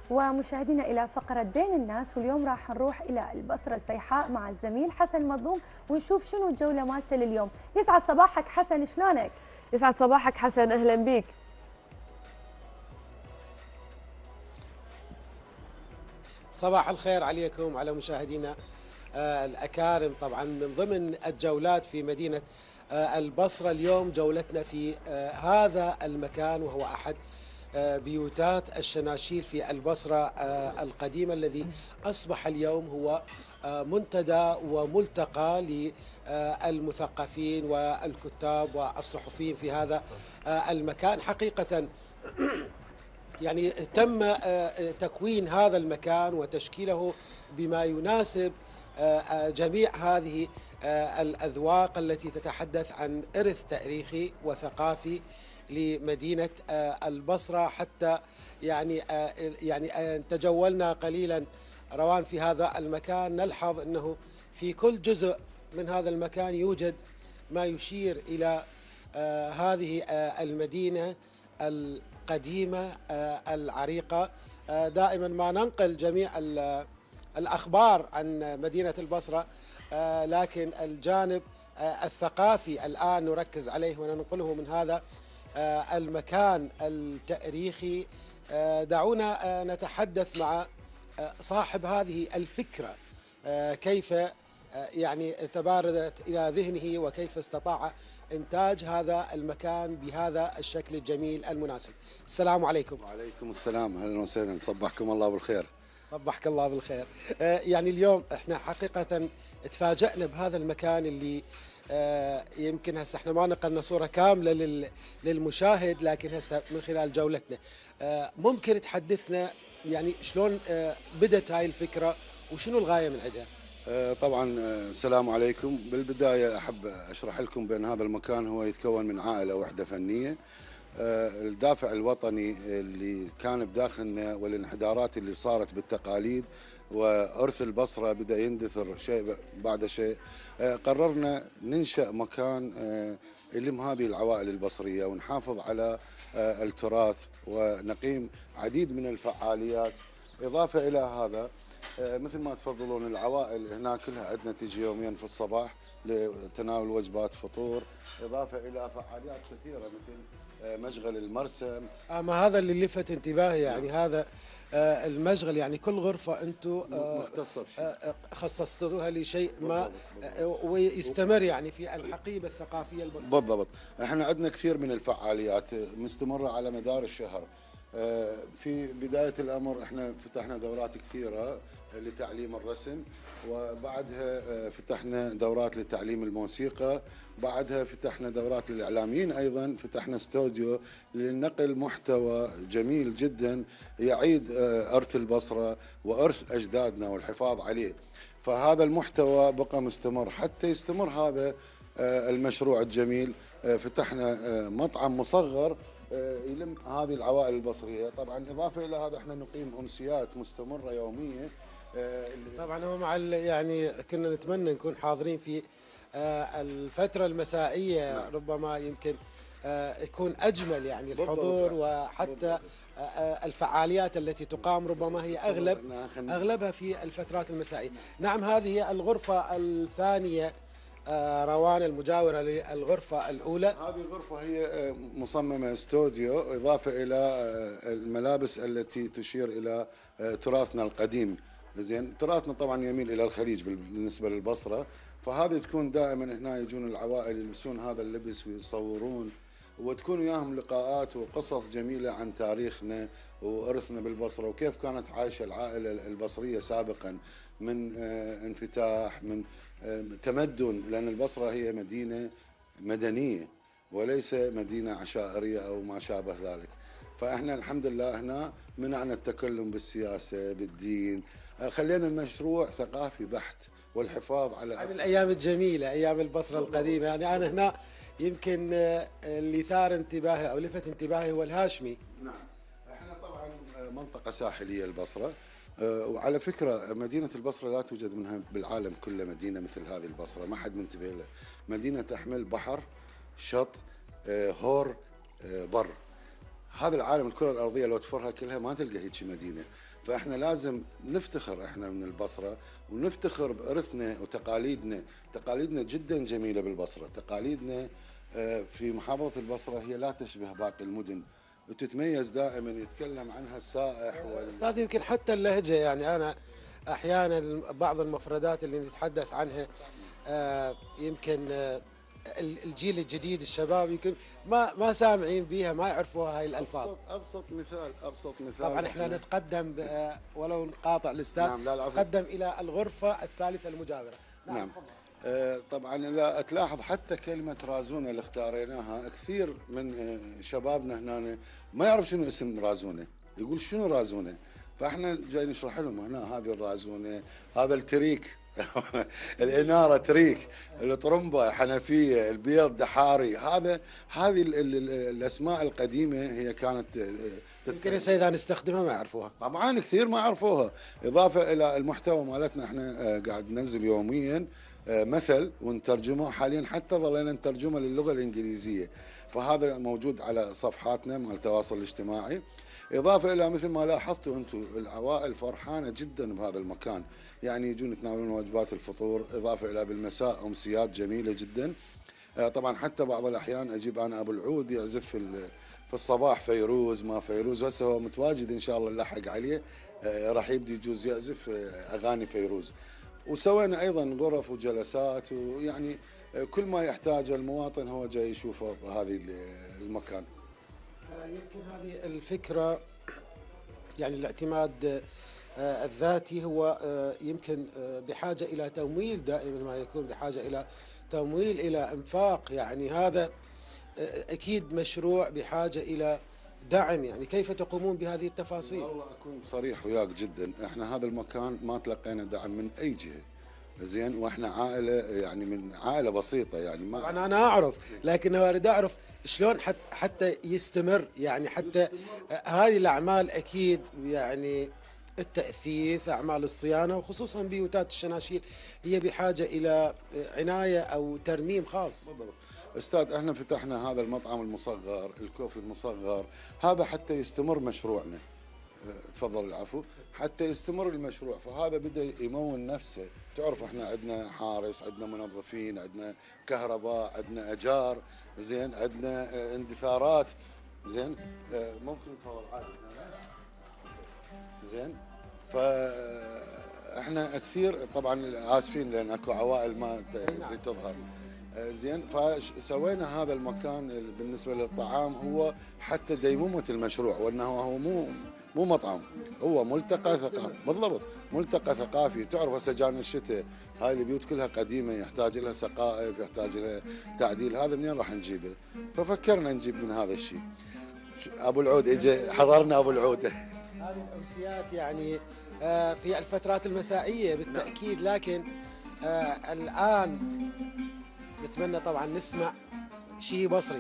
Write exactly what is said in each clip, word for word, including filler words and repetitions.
ومشاهدينا إلى فقرة بين الناس، واليوم راح نروح إلى البصرة الفيحاء مع الزميل حسن مظلوم ونشوف شنو الجولة مالته لليوم. يسعد صباحك حسن، شلونك؟ يسعد صباحك حسن، أهلا بيك. صباح الخير عليكم على مشاهدينا الأكارم. طبعا من ضمن الجولات في مدينة البصرة اليوم جولتنا في هذا المكان، وهو أحد بيوتات الشناشير في البصرة القديمة، الذي أصبح اليوم هو منتدى وملتقى للمثقفين والكتاب والصحفيين في هذا المكان. حقيقة يعني تم تكوين هذا المكان وتشكيله بما يناسب جميع هذه الأذواق التي تتحدث عن إرث تاريخي وثقافي لمدينة البصرة. حتى يعني يعني تجولنا قليلا روان في هذا المكان، نلحظ أنه في كل جزء من هذا المكان يوجد ما يشير إلى هذه المدينة القديمة العريقة. دائما ما ننقل جميع الأخبار عن مدينة البصرة، لكن الجانب الثقافي الآن نركز عليه وننقله من هذا المكان التاريخي. دعونا نتحدث مع صاحب هذه الفكرة، كيف يعني تباردت إلى ذهنه وكيف استطاع إنتاج هذا المكان بهذا الشكل الجميل المناسب. السلام عليكم. وعليكم السلام، أهلا وسهلا، صبحكم الله بالخير. صبحك الله بالخير. يعني اليوم احنا حقيقة تفاجأنا بهذا المكان اللي يمكن هسه احنا ما نقلنا صورة كاملة للمشاهد، لكن هسه من خلال جولتنا ممكن تحدثنا يعني شلون بدت هاي الفكرة وشنو الغاية من عندها؟ طبعا السلام عليكم. بالبداية أحب أشرح لكم بأن هذا المكان هو يتكون من عائلة وحدة فنية. الدافع الوطني اللي كان بداخلنا والانحدارات اللي صارت بالتقاليد وأرث البصرة بدأ يندثر شيء بعد شيء، قررنا ننشأ مكان يلم هذه العوائل البصرية ونحافظ على التراث ونقيم عديد من الفعاليات. إضافة إلى هذا مثل ما تفضلون العوائل هنا كلها عندنا تجي يوميا في الصباح لتناول وجبات فطور، إضافة إلى فعاليات كثيرة مثل مشغل المرسم. أما هذا اللي لفت انتباهي، يعني نعم. هذا المشغل يعني كل غرفة أنتم مختصة بشيء خصصتوها لشيء ما ويستمر يعني في الحقيبة الثقافية البصرية. بالضبط. احنا عندنا كثير من الفعاليات مستمرة على مدار الشهر. في بداية الأمر احنا فتحنا دورات كثيرة لتعليم الرسم، وبعدها فتحنا دورات لتعليم الموسيقى، بعدها فتحنا دورات للإعلاميين، أيضا فتحنا استوديو لنقل محتوى جميل جدا يعيد إرث البصرة وإرث أجدادنا والحفاظ عليه. فهذا المحتوى بقى مستمر حتى يستمر هذا المشروع الجميل. فتحنا مطعم مصغر يلم هذه العوائل البصرية. طبعا إضافة إلى هذا احنا نقيم أمسيات مستمرة يومية. طبعا هو مع يعني كنا نتمنى نكون حاضرين في الفترة المسائية. نعم. ربما يمكن يكون أجمل يعني الحضور، وحتى الفعاليات التي تقام ربما هي أغلب أغلبها في الفترات المسائية. نعم. هذه الغرفة الثانية روان المجاورة للغرفة الأولى. هذه الغرفة هي مصممة استوديو، إضافة إلى الملابس التي تشير إلى تراثنا القديم. زين، تراثنا طبعا يميل إلى الخليج بالنسبة للبصرة، فهذه تكون دائما هنا يجون العوائل يلبسون هذا اللبس ويصورون، وتكون وياهم لقاءات وقصص جميلة عن تاريخنا وإرثنا بالبصرة وكيف كانت عايشة العائلة البصرية سابقا من انفتاح، من تمدن، لأن البصرة هي مدينة مدنية وليس مدينة عشائرية أو ما شابه ذلك. فإحنا الحمد لله هنا منعنا التكلم بالسياسة بالدين، خلينا المشروع ثقافي بحت والحفاظ على عن الأيام الجميلة، أيام البصرة القديمة. يعني أنا هنا يمكن اللي ثار انتباهي أو لفت انتباهي هو الهاشمي. نعم. إحنا طبعا منطقة ساحلية البصرة، وعلى فكرة مدينة البصرة لا توجد منها بالعالم كله مدينة مثل هذه البصرة، ما حد منتبه لها. مدينة تحمل بحر، شط، هور، بر. هذا العالم الكره الارضيه لو تفرها كلها ما تلقى هيك مدينه. فاحنا لازم نفتخر احنا من البصره ونفتخر بارثنا وتقاليدنا. تقاليدنا جدا جميله بالبصره. تقاليدنا في محافظه البصره هي لا تشبه باقي المدن وتتميز دائما يتكلم عنها السائح. استاذ يمكن حتى اللهجه، يعني انا احيانا بعض المفردات اللي نتحدث عنها آه يمكن آه الجيل الجديد الشباب يمكن ما ما سامعين بها، ما يعرفوها هاي الالفاظ. ابسط ابسط مثال ابسط مثال طبعا احنا نتقدم ولو نقاطع الاستاذ. نعم لا العفو. نتقدم الى الغرفه الثالثه المجاوره. نعم, نعم. آه طبعا اذا تلاحظ حتى كلمه رازونه اللي اختاريناها كثير من شبابنا هنا ما يعرف شنو اسم رازونه، يقول شنو رازونه، فاحنا جاي نشرح لهم هنا هذه الرازونه، هذا التريك الاناره تريك، الطرمبه حنفيه، البيض دحاري، هذا هذه ال ال الاسماء القديمه هي كانت يمكن هسه اذا نستخدمها ما يعرفوها. طبعا كثير ما يعرفوها، اضافه الى المحتوى مالتنا احنا قاعد ننزل يوميا مثل ونترجمه، حاليا حتى ظلينا نترجمه للغه الانجليزيه، فهذا موجود على صفحاتنا مال التواصل الاجتماعي. إضافة إلى مثل ما لاحظتوا أنتم العوائل فرحانة جدا بهذا المكان، يعني يجون يتناولون وجبات الفطور، إضافة إلى بالمساء أمسيات جميلة جدا. طبعا حتى بعض الأحيان أجيب أنا أبو العود يعزف في في الصباح فيروز ما فيروز، هسه هو متواجد إن شاء الله نلحق عليه راح يبدي يجوز يعزف أغاني فيروز. وسوينا أيضا غرف وجلسات، ويعني كل ما يحتاجه المواطن هو جاي يشوفه بهذه المكان. يمكن هذه الفكرة، يعني الاعتماد الذاتي هو يمكن بحاجة إلى تمويل، دائما ما يكون بحاجة إلى تمويل، إلى إنفاق، يعني هذا أكيد مشروع بحاجة إلى دعم. يعني كيف تقومون بهذه التفاصيل؟ والله أكون صريح وياك جدا، إحنا هذا المكان ما تلقينا دعم من أي جهة، زين، واحنا عائله يعني من عائله بسيطه يعني ما طبعا انا اعرف، لكن اريد اعرف شلون حتى يستمر، يعني حتى هذه الاعمال اكيد يعني التاثيث، اعمال الصيانه، وخصوصا بيوتات الشناشيل هي بحاجه الى عنايه او ترميم خاص. بالضبط. استاذ احنا فتحنا هذا المطعم المصغر، الكوفي المصغر، هذا حتى يستمر مشروعنا. تفضل العفو. حتى يستمر المشروع، فهذا بدا يمون نفسه. تعرف احنا عندنا حارس، عندنا منظفين، عندنا كهرباء، عندنا اجار، زين، عندنا اندثارات، زين، ممكن تفضل عادي، زين. فاحنا كثير طبعا اسفين لان اكو عوائل ما تريد تظهر، زين. فسوينا هذا المكان بالنسبه للطعام هو حتى ديمومه المشروع، وانه هو مو مو مطعم، هو ملتقى ثقافي. بالضبط، ملتقى ثقافي. تعرف هسه جانا الشتاء، هاي البيوت كلها قديمه يحتاج لها سقائف، يحتاج لها تعديل، هذا منين راح نجيبه؟ ففكرنا نجيب من هذا الشيء. ابو العود اجى، حضرنا ابو العود. هذه الامسيات يعني في الفترات المسائيه بالتاكيد، لكن الان نتمنى طبعا نسمع شيء بصري.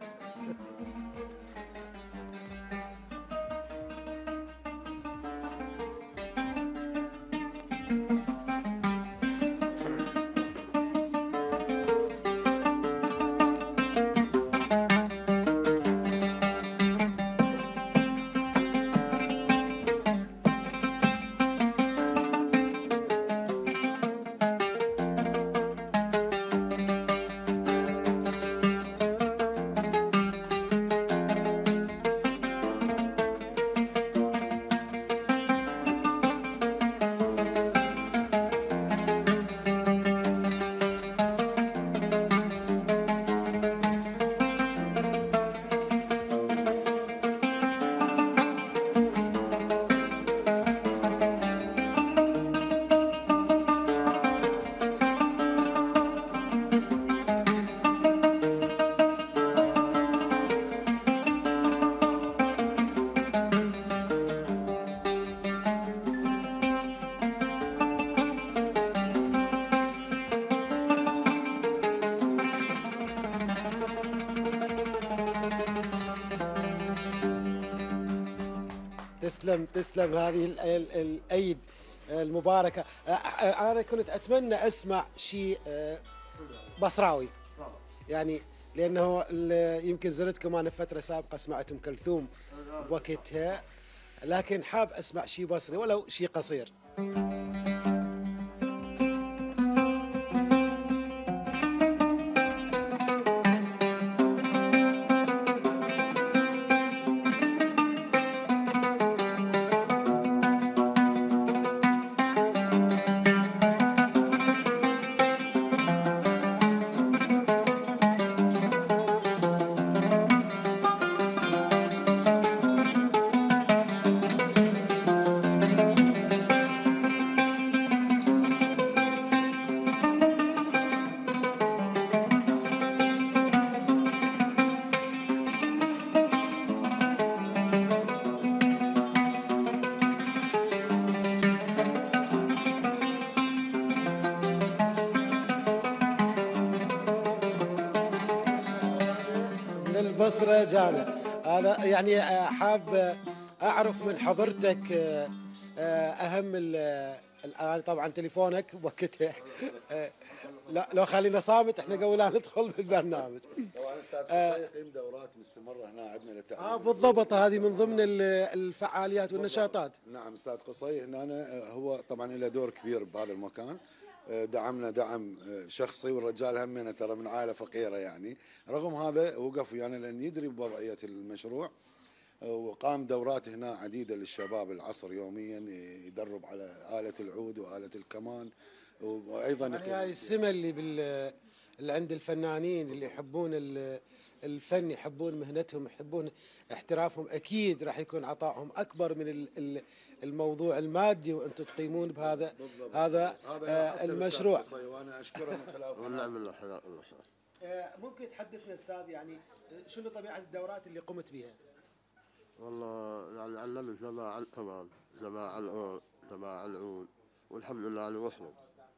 تسلم تسلم هذه الايد المباركه. انا كنت اتمنى اسمع شيء بصراوي، يعني لانه ال- يمكن زرتكم انا فتره سابقه سمعت ام كلثوم بوقتها، لكن حاب اسمع شيء بصري ولو شيء قصير. من البصرة جانا هذا يعني آه، حاب آه، أعرف من حضرتك آه، آه، أهم ال- الآن طبعا تليفونك وقتها آه، لا لو خلينا صامت احنا قبل لا ندخل بالبرنامج. طبعا استاذ قصي يقيم دورات مستمره هنا عندنا للتعليم. اه بالضبط، هذه من ضمن ال- الفعاليات والنشاطات. نعم استاذ قصي هنا أنا هو طبعا له دور كبير بهذا المكان، دعمنا دعم شخصي، والرجال همنا ترى من عائله فقيره يعني، رغم هذا وقف ويانا يعني لان يدري بوضعيه المشروع، وقام دورات هنا عديده للشباب العصر يوميا، يدرب على آلة العود وآلة الكمان، وايضا يعني هاي السمة اللي بال اللي عند الفنانين اللي يحبون ال- الفن، يحبون مهنتهم، يحبون احترافهم، اكيد راح يكون عطائهم اكبر من ال- ال- الموضوع المادي، وانتم تقيمون بهذا هذا آه، المشروع. وانا اشكره من خلال قناه. آه، ممكن تحدثنا استاذ يعني شنو طبيعه الدورات اللي قمت بها؟ والله يعني علمنا سماع الكمان، سماع العود، سماع العود، والحمد لله يعني محمد.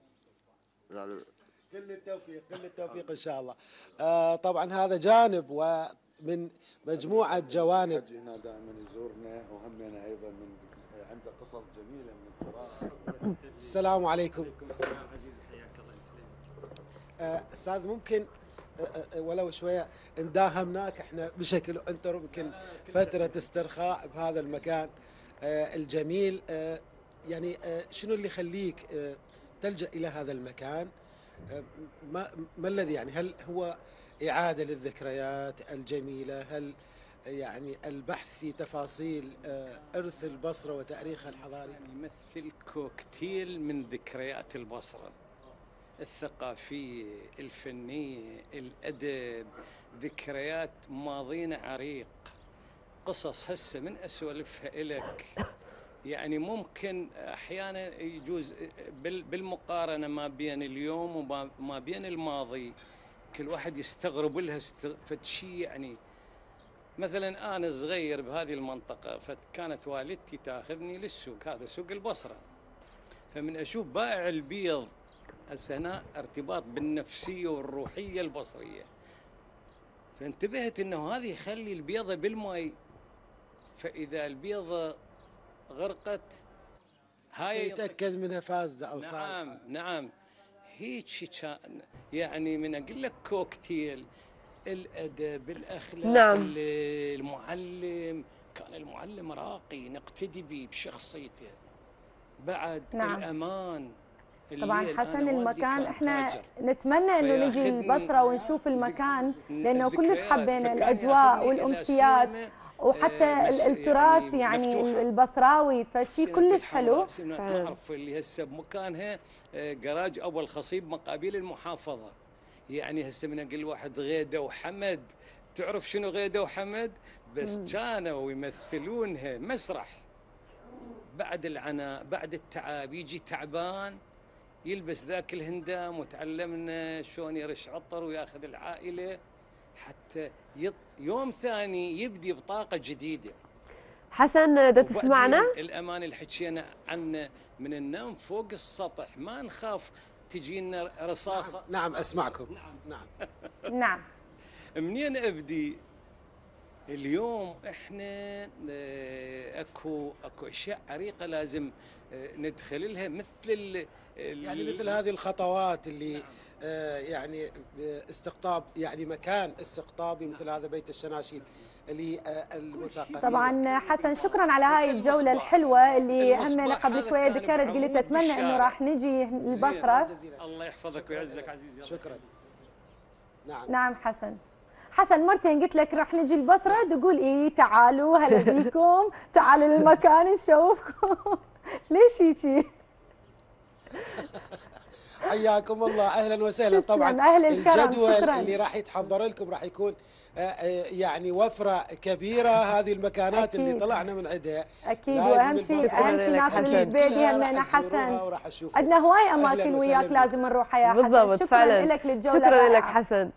يعني كل التوفيق، كل التوفيق ان شاء الله. آه، طبعا هذا جانب ومن مجموعه جوانب. الحج هنا دائما يزورنا، وهمنا ايضا من عنده قصص جميله من التراث. السلام عليكم. آه، استاذ ممكن آه، آه، ولو شويه انداهمناك احنا بشكل، انت يمكن فتره استرخاء بهذا المكان آه، الجميل، آه، يعني آه، شنو اللي يخليك آه، تلجأ الى هذا المكان؟ آه، ما ما الذي يعني، هل هو اعاده للذكريات الجميله؟ هل يعني البحث في تفاصيل آه، ارث البصره وتاريخها الحضاري؟ يمثل كوكتيل من ذكريات البصرة، الثقافية، الفنية، الأدب، ذكريات ماضينا عريق، قصص هسه من أسولفها إلك. يعني ممكن أحيانا يجوز بال- بالمقارنة ما بين اليوم وما بين الماضي كل واحد يستغرب لها است- فشي. يعني مثلا أنا صغير بهذه المنطقة، فكانت والدتي تاخذني للسوق، هذا سوق البصرة، فمن أشوف بائع البيض هسه هنا ارتباط بالنفسية والروحية البصرية، فانتبهت انه هذه يخلي البيضة بالماء، فإذا البيضة غرقت هاي يتاكد منها فاسده او صار. نعم نعم هيك كان. يعني من اقول لك كوكتيل، الادب، الاخلاق، نعم. المعلم، كان المعلم راقي نقتدي به بشخصيته، بعد نعم. الامان. طبعا الليل حسن أنا والدي المكان كان احنا تاجر. نتمنى انه نجي فياخذني البصره ونشوف المكان، لانه كلش الذكريات، حبينا فكان الاجواء ياخذني إلى والامسيات سينما، وحتى آه، مس- ال- التراث يعني يعني مفتوحة. البصراوي، فشي سينما كلش الحمراء، حلو. سينما فعلاً. معرف اللي هسه بمكانها آه، جراج اول خصيب مقابل المحافظه. يعني هسه من اقول واحد غيده وحمد، تعرف شنو غيده وحمد؟ بس كانوا يمثلونها مسرح. بعد العناء، بعد التعب، يجي تعبان يلبس ذاك الهندام، وتعلمنا شلون يرش عطر وياخذ العائله حتى يط... يوم ثاني يبدي بطاقه جديده. حسن دا وبعدين تسمعنا؟ الأمان اللي حكينا عنه من النوم فوق السطح، ما نخاف تجينا رصاصة. نعم اسمعكم. نعم. نعم. منين أبدي؟ اليوم احنا آه، اكو اكو اشياء عريقه لازم آه، ندخل لها مثل ال يعني مثل هذه الخطوات اللي آه، يعني آه، استقطاب يعني مكان استقطابي مثل هذا بيت الشناشيد للمثقفين. طبعا حسن شكرا على هاي الجوله الحلوه اللي همنا قبل شويه ذكرت، قلت اتمنى انه راح نجي البصره. الله يحفظك ويعزك عزيزي. شكرا. نعم نعم حسن. حسن مرتين قلت لك راح نجي البصره تقول ايه تعالوا هلا بيكم تعالوا للمكان نشوفكم. ليش هيجي؟ حياكم الله اهلا وسهلا. طبعا أهل الكرم. الجدول شكراً. اللي راح يتحضر لكم راح يكون آه، آه، يعني وفره كبيره. هذه المكانات أكيد. اللي طلعنا من عندها اكيد، لازم واهم شيء البصرة اهم شيء ناكل حسن. الزبيدي كلها همنا راح تزوروها حسن. وراح تشوفوا. عندنا هواي أهلاً اماكن وسهلاً وياك بك. لازم نروح يا حسن. بالضبط شكرا فعلا. لك للجوله شكرا لك الرائعة. حسن.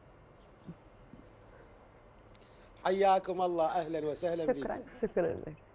حياكم الله اهلا وسهلا بكم. شكرا. شكرا لك.